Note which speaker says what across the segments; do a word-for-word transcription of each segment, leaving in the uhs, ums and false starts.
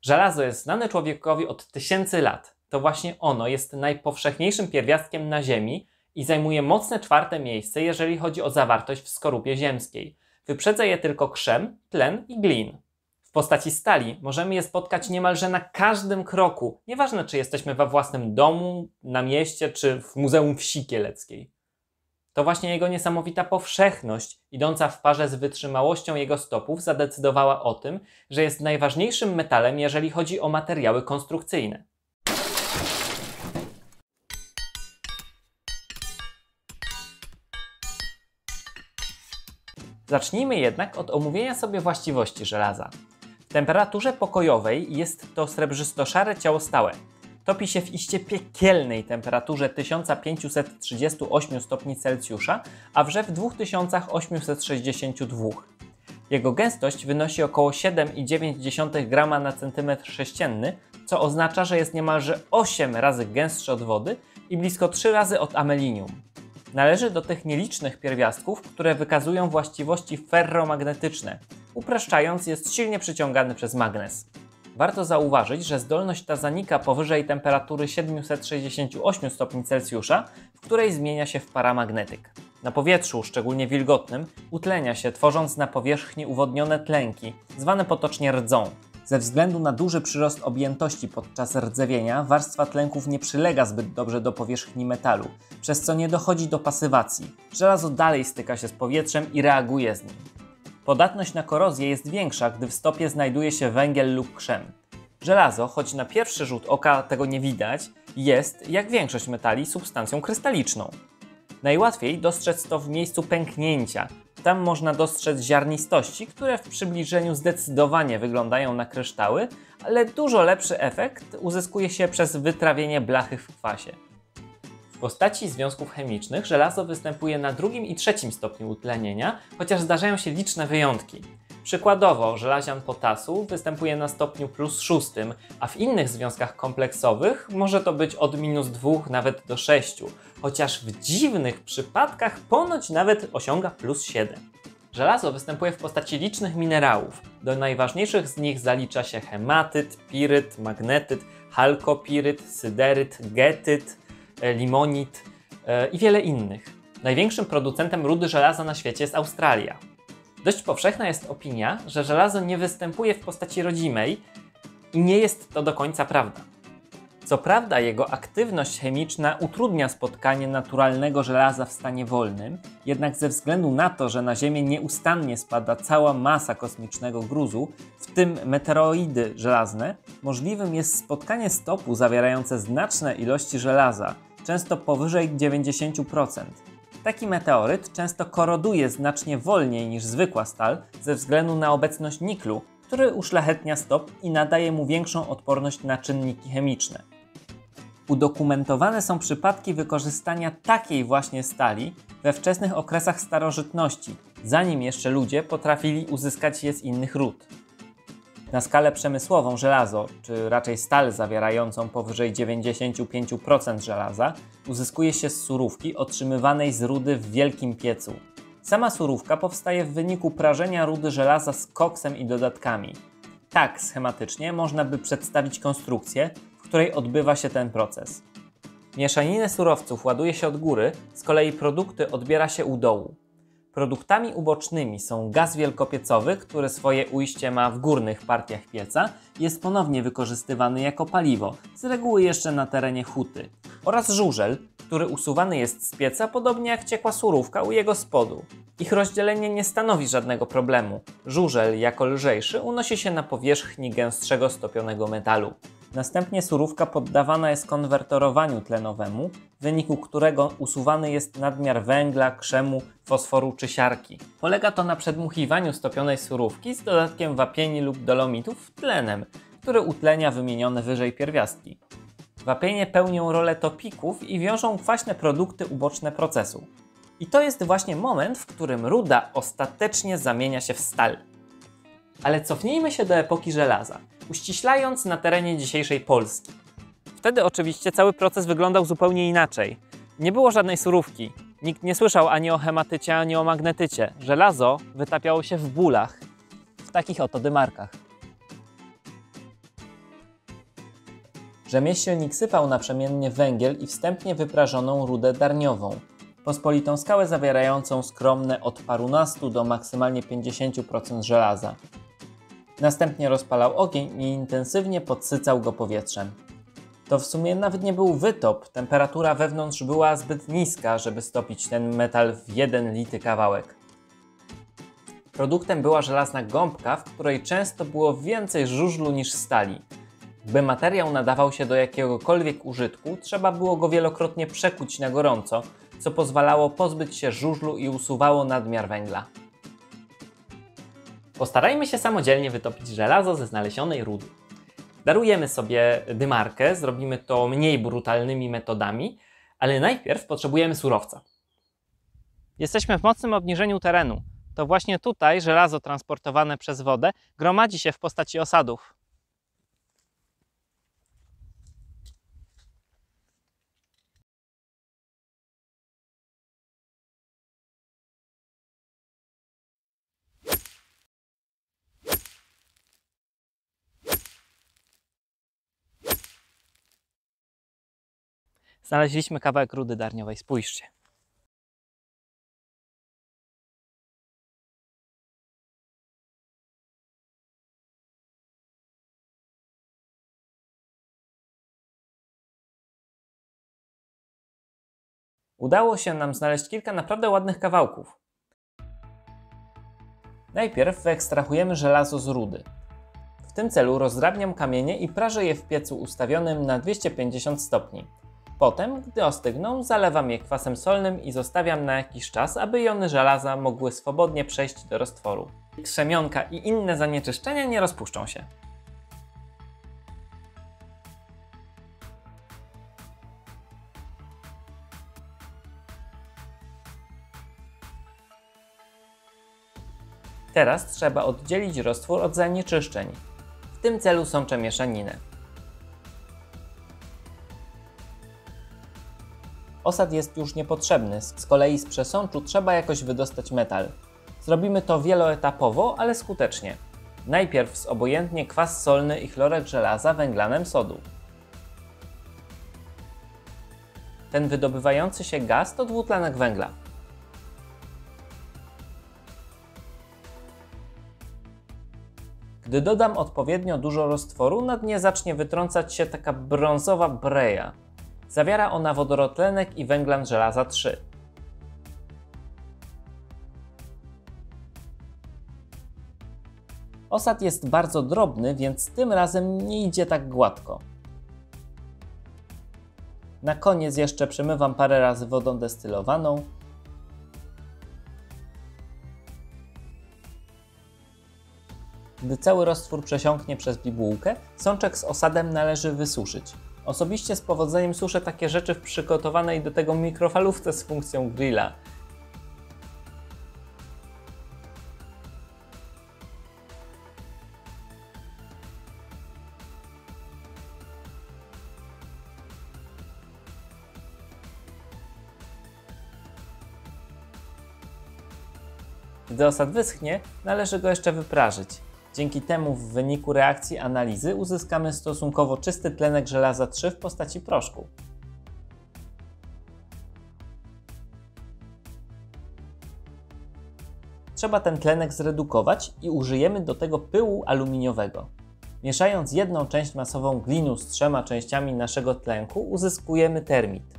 Speaker 1: Żelazo jest znane człowiekowi od tysięcy lat. To właśnie ono jest najpowszechniejszym pierwiastkiem na Ziemi i zajmuje mocne czwarte miejsce, jeżeli chodzi o zawartość w skorupie ziemskiej. Wyprzedza je tylko krzem, tlen i glin. W postaci stali możemy je spotkać niemalże na każdym kroku, nieważne czy jesteśmy we własnym domu, na mieście czy w Muzeum Wsi Kieleckiej. To właśnie jego niesamowita powszechność, idąca w parze z wytrzymałością jego stopów, zadecydowała o tym, że jest najważniejszym metalem, jeżeli chodzi o materiały konstrukcyjne. Zacznijmy jednak od omówienia sobie właściwości żelaza. W temperaturze pokojowej jest to srebrzysto-szare ciało stałe. Topi się w iście piekielnej temperaturze tysiąc pięćset trzydzieści osiem stopni Celsjusza, a wrze w dwa tysiące osiemset sześćdziesiąt dwa. Jego gęstość wynosi około siedem przecinek dziewięć grama na centymetr sześcienny, co oznacza, że jest niemalże osiem razy gęstszy od wody i blisko trzy razy od amelinium. Należy do tych nielicznych pierwiastków, które wykazują właściwości ferromagnetyczne. Upraszczając, jest silnie przyciągany przez magnez. Warto zauważyć, że zdolność ta zanika powyżej temperatury siedemset sześćdziesiąt osiem stopni Celsjusza, w której zmienia się w paramagnetyk. Na powietrzu, szczególnie wilgotnym, utlenia się, tworząc na powierzchni uwodnione tlenki, zwane potocznie rdzą. Ze względu na duży przyrost objętości podczas rdzewienia, warstwa tlenków nie przylega zbyt dobrze do powierzchni metalu, przez co nie dochodzi do pasywacji. Żelazo dalej styka się z powietrzem i reaguje z nim. Podatność na korozję jest większa, gdy w stopie znajduje się węgiel lub krzem. Żelazo, choć na pierwszy rzut oka tego nie widać, jest, jak większość metali, substancją krystaliczną. Najłatwiej dostrzec to w miejscu pęknięcia. Tam można dostrzec ziarnistości, które w przybliżeniu zdecydowanie wyglądają na kryształy, ale dużo lepszy efekt uzyskuje się przez wytrawienie blachy w kwasie. W postaci związków chemicznych żelazo występuje na drugim i trzecim stopniu utlenienia, chociaż zdarzają się liczne wyjątki. Przykładowo żelazian potasu występuje na stopniu plus szóstym, a w innych związkach kompleksowych może to być od minus dwóch nawet do sześciu, chociaż w dziwnych przypadkach ponoć nawet osiąga plus siedem. Żelazo występuje w postaci licznych minerałów. Do najważniejszych z nich zalicza się hematyt, piryt, magnetyt, halkopiryt, syderyt, getyt, limonit yy, i wiele innych. Największym producentem rudy żelaza na świecie jest Australia. Dość powszechna jest opinia, że żelazo nie występuje w postaci rodzimej i nie jest to do końca prawda. Co prawda jego aktywność chemiczna utrudnia spotkanie naturalnego żelaza w stanie wolnym, jednak ze względu na to, że na Ziemię nieustannie spada cała masa kosmicznego gruzu, w tym meteoroidy żelazne, możliwym jest spotkanie stopu zawierające znaczne ilości żelaza, często powyżej dziewięćdziesiąt procent. Taki meteoryt często koroduje znacznie wolniej niż zwykła stal ze względu na obecność niklu, który uszlachetnia stop i nadaje mu większą odporność na czynniki chemiczne. Udokumentowane są przypadki wykorzystania takiej właśnie stali we wczesnych okresach starożytności, zanim jeszcze ludzie potrafili uzyskać je z innych ród. Na skalę przemysłową żelazo, czy raczej stal zawierającą powyżej dziewięćdziesiąt pięć procent żelaza, uzyskuje się z surówki otrzymywanej z rudy w wielkim piecu. Sama surówka powstaje w wyniku prażenia rudy żelaza z koksem i dodatkami. Tak schematycznie można by przedstawić konstrukcję, w której odbywa się ten proces. Mieszaninę surowców ładuje się od góry, z kolei produkty odbiera się u dołu. Produktami ubocznymi są gaz wielkopiecowy, który swoje ujście ma w górnych partiach pieca i jest ponownie wykorzystywany jako paliwo, z reguły jeszcze na terenie huty, oraz żużel, który usuwany jest z pieca podobnie jak ciekła surówka u jego spodu. Ich rozdzielenie nie stanowi żadnego problemu. Żużel jako lżejszy unosi się na powierzchni gęstszego stopionego metalu. Następnie surówka poddawana jest konwertorowaniu tlenowemu, w wyniku którego usuwany jest nadmiar węgla, krzemu, fosforu czy siarki. Polega to na przedmuchiwaniu stopionej surówki z dodatkiem wapieni lub dolomitów tlenem, który utlenia wymienione wyżej pierwiastki. Wapienie pełnią rolę topików i wiążą kwaśne produkty uboczne procesu. I to jest właśnie moment, w którym ruda ostatecznie zamienia się w stal. Ale cofnijmy się do epoki żelaza, uściślając na terenie dzisiejszej Polski. Wtedy oczywiście cały proces wyglądał zupełnie inaczej. Nie było żadnej surówki. Nikt nie słyszał ani o hematycie, ani o magnetycie. Żelazo wytapiało się w bulach, w takich oto dymarkach. Rzemieślnik sypał naprzemiennie węgiel i wstępnie wyprażoną rudę darniową, pospolitą skałę zawierającą skromne od parunastu do maksymalnie pięćdziesięciu procent żelaza. Następnie rozpalał ogień i intensywnie podsycał go powietrzem. To w sumie nawet nie był wytop, temperatura wewnątrz była zbyt niska, żeby stopić ten metal w jeden lity kawałek. Produktem była żelazna gąbka, w której często było więcej żużlu niż stali. By materiał nadawał się do jakiegokolwiek użytku, trzeba było go wielokrotnie przekuć na gorąco, co pozwalało pozbyć się żużlu i usuwało nadmiar węgla. Postarajmy się samodzielnie wytopić żelazo ze znalezionej rudy. Darujemy sobie dymarkę, zrobimy to mniej brutalnymi metodami, ale najpierw potrzebujemy surowca. Jesteśmy w mocnym obniżeniu terenu. To właśnie tutaj żelazo transportowane przez wodę gromadzi się w postaci osadów. Znaleźliśmy kawałek rudy darniowej, spójrzcie. Udało się nam znaleźć kilka naprawdę ładnych kawałków. Najpierw wyekstrahujemy żelazo z rudy. W tym celu rozdrabniam kamienie i prażę je w piecu ustawionym na dwieście pięćdziesiąt stopni. Potem, gdy ostygną, zalewam je kwasem solnym i zostawiam na jakiś czas, aby jony żelaza mogły swobodnie przejść do roztworu. Krzemionka i inne zanieczyszczenia nie rozpuszczą się. Teraz trzeba oddzielić roztwór od zanieczyszczeń. W tym celu sączę mieszaninę. Osad jest już niepotrzebny, z kolei z przesączu trzeba jakoś wydostać metal. Zrobimy to wieloetapowo, ale skutecznie. Najpierw zobojętnie kwas solny i chlorek żelaza węglanem sodu. Ten wydobywający się gaz to dwutlenek węgla. Gdy dodam odpowiednio dużo roztworu, na dnie zacznie wytrącać się taka brązowa breja. Zawiera ona wodorotlenek i węglan żelaza trzy. Osad jest bardzo drobny, więc tym razem nie idzie tak gładko. Na koniec jeszcze przemywam parę razy wodą destylowaną. Gdy cały roztwór przesiąknie przez bibułkę, sączek z osadem należy wysuszyć. Osobiście z powodzeniem suszę takie rzeczy w przygotowanej do tego mikrofalówce z funkcją grilla. Gdy osad wyschnie, należy go jeszcze wyprażyć. Dzięki temu w wyniku reakcji analizy uzyskamy stosunkowo czysty tlenek żelaza trzy w postaci proszku. Trzeba ten tlenek zredukować i użyjemy do tego pyłu aluminiowego. Mieszając jedną część masową glinu z trzema częściami naszego tlenku, uzyskujemy termit.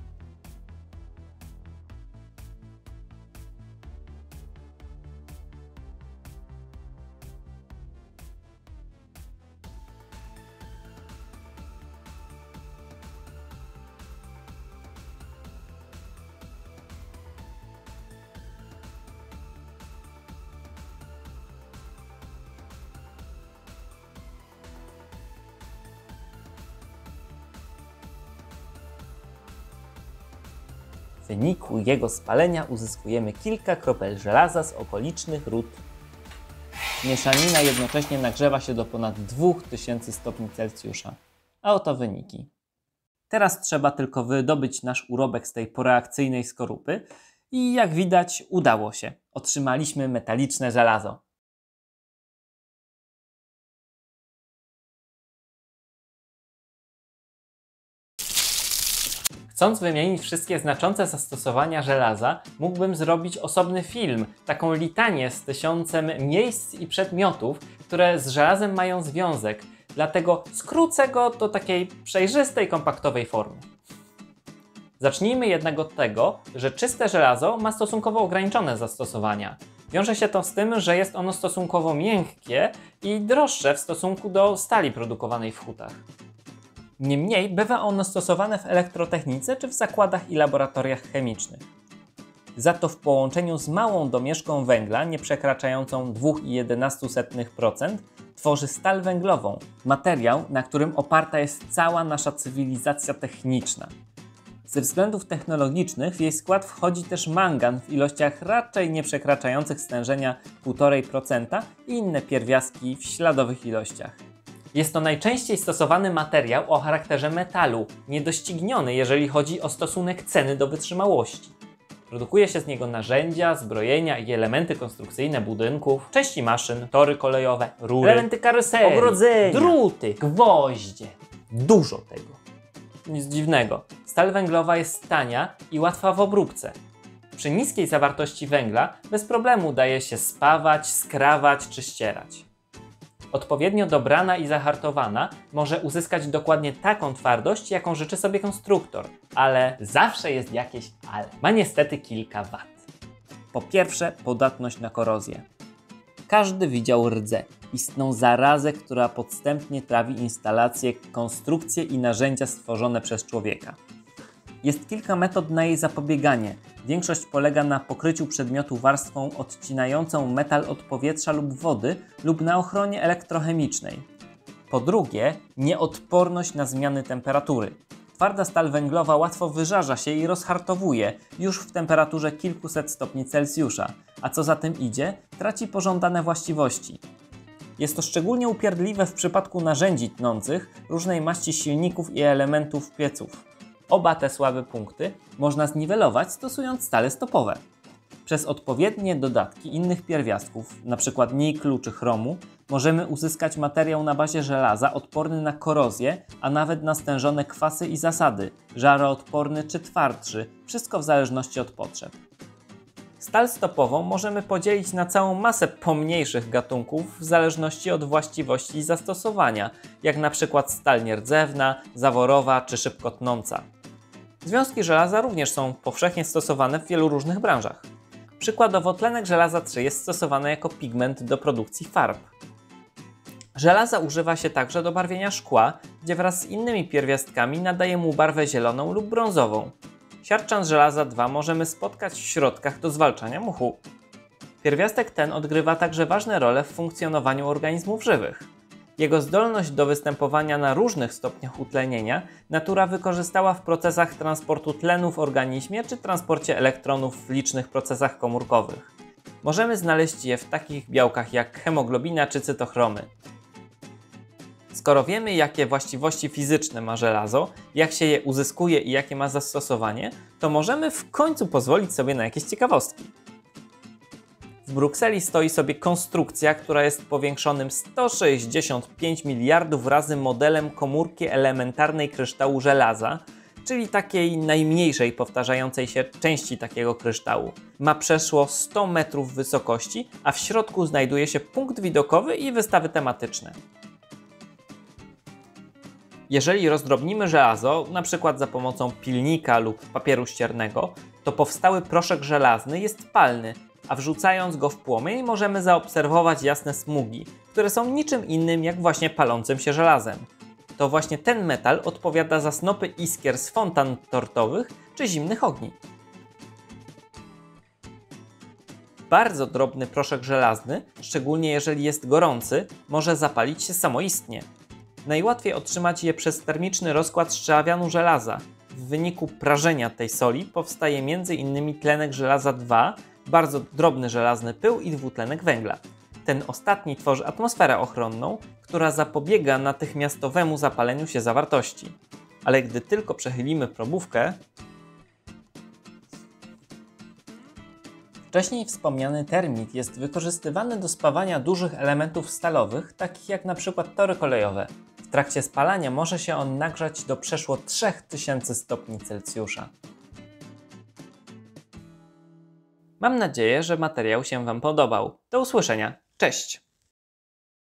Speaker 1: W wyniku jego spalenia uzyskujemy kilka kropel żelaza z okolicznych ród. Mieszanina jednocześnie nagrzewa się do ponad dwóch tysięcy stopni Celsjusza. A oto wyniki. Teraz trzeba tylko wydobyć nasz urobek z tej poreakcyjnej skorupy i jak widać udało się. Otrzymaliśmy metaliczne żelazo. Chcąc wymienić wszystkie znaczące zastosowania żelaza, mógłbym zrobić osobny film, taką litanię z tysiącem miejsc i przedmiotów, które z żelazem mają związek, dlatego skrócę go do takiej przejrzystej, kompaktowej formy. Zacznijmy jednak od tego, że czyste żelazo ma stosunkowo ograniczone zastosowania. Wiąże się to z tym, że jest ono stosunkowo miękkie i droższe w stosunku do stali produkowanej w hutach. Niemniej bywa ono stosowane w elektrotechnice czy w zakładach i laboratoriach chemicznych. Za to w połączeniu z małą domieszką węgla, nie przekraczającą dwa przecinek jedenaście procent, tworzy stal węglową, materiał, na którym oparta jest cała nasza cywilizacja techniczna. Ze względów technologicznych w jej skład wchodzi też mangan w ilościach raczej nie przekraczających stężenia półtora procent i inne pierwiastki w śladowych ilościach. Jest to najczęściej stosowany materiał o charakterze metalu, niedościgniony jeżeli chodzi o stosunek ceny do wytrzymałości. Produkuje się z niego narzędzia, zbrojenia i elementy konstrukcyjne budynków, części maszyn, tory kolejowe, rury, elementy karoserii, ogrodzenia, druty, gwoździe. Dużo tego. Nic dziwnego. Stal węglowa jest tania i łatwa w obróbce. Przy niskiej zawartości węgla bez problemu daje się spawać, skrawać czy ścierać. Odpowiednio dobrana i zahartowana może uzyskać dokładnie taką twardość, jaką życzy sobie konstruktor, ale zawsze jest jakieś ale. Ma niestety kilka wad. Po pierwsze, podatność na korozję. Każdy widział rdzę, istną zarazę, która podstępnie trawi instalacje, konstrukcje i narzędzia stworzone przez człowieka. Jest kilka metod na jej zapobieganie. Większość polega na pokryciu przedmiotu warstwą odcinającą metal od powietrza lub wody lub na ochronie elektrochemicznej. Po drugie, nieodporność na zmiany temperatury. Twarda stal węglowa łatwo wyżarza się i rozhartowuje już w temperaturze kilkuset stopni Celsjusza, a co za tym idzie, traci pożądane właściwości. Jest to szczególnie upierdliwe w przypadku narzędzi tnących, różnej maści silników i elementów pieców. Oba te słabe punkty można zniwelować stosując stale stopowe. Przez odpowiednie dodatki innych pierwiastków, np. niklu czy chromu, możemy uzyskać materiał na bazie żelaza odporny na korozję, a nawet na stężone kwasy i zasady, żaroodporny czy twardszy, wszystko w zależności od potrzeb. Stal stopową możemy podzielić na całą masę pomniejszych gatunków w zależności od właściwości i zastosowania, jak np. stal nierdzewna, zaworowa czy szybko tnąca. Związki żelaza również są powszechnie stosowane w wielu różnych branżach. Przykładowo tlenek żelaza trzy jest stosowany jako pigment do produkcji farb. Żelaza używa się także do barwienia szkła, gdzie wraz z innymi pierwiastkami nadaje mu barwę zieloną lub brązową. Siarczan żelaza dwa możemy spotkać w środkach do zwalczania muchu. Pierwiastek ten odgrywa także ważne role w funkcjonowaniu organizmów żywych. Jego zdolność do występowania na różnych stopniach utlenienia natura wykorzystała w procesach transportu tlenu w organizmie czy transporcie elektronów w licznych procesach komórkowych. Możemy znaleźć je w takich białkach jak hemoglobina czy cytochromy. Skoro wiemy, jakie właściwości fizyczne ma żelazo, jak się je uzyskuje i jakie ma zastosowanie, to możemy w końcu pozwolić sobie na jakieś ciekawostki. W Brukseli stoi sobie konstrukcja, która jest powiększonym sto sześćdziesiąt pięć miliardów razy modelem komórki elementarnej kryształu żelaza, czyli takiej najmniejszej powtarzającej się części takiego kryształu. Ma przeszło sto metrów wysokości, a w środku znajduje się punkt widokowy i wystawy tematyczne. Jeżeli rozdrobnimy żelazo, np. za pomocą pilnika lub papieru ściernego, to powstały proszek żelazny jest palny, a wrzucając go w płomień możemy zaobserwować jasne smugi, które są niczym innym jak właśnie palącym się żelazem. To właśnie ten metal odpowiada za snopy iskier z fontan tortowych czy zimnych ogni. Bardzo drobny proszek żelazny, szczególnie jeżeli jest gorący, może zapalić się samoistnie. Najłatwiej otrzymać je przez termiczny rozkład szczawianu żelaza. W wyniku prażenia tej soli powstaje między innymi tlenek żelaza dwa, bardzo drobny żelazny pył i dwutlenek węgla. Ten ostatni tworzy atmosferę ochronną, która zapobiega natychmiastowemu zapaleniu się zawartości. Ale gdy tylko przechylimy probówkę, wcześniej wspomniany termit jest wykorzystywany do spawania dużych elementów stalowych, takich jak np. tory kolejowe. W trakcie spalania może się on nagrzać do przeszło trzy tysiące stopni Celsjusza. Mam nadzieję, że materiał się Wam podobał. Do usłyszenia. Cześć!